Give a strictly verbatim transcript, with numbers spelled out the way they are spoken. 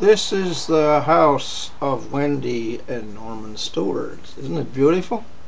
This is the house of Wendy and Norman Stewart. Isn't it beautiful?